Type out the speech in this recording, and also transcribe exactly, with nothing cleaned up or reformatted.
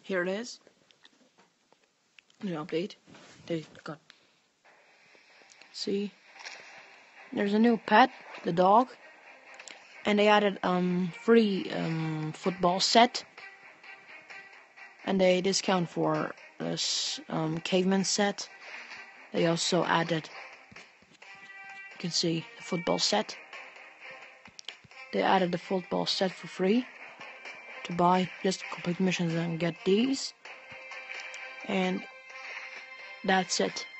here it is. New update. They got. See, there's a new pet, the dog, and they added um free um football set, and they discount for this um caveman set. They also added. You can see the football set. They added the football set for free to buy. Just complete missions and get these. And that's it.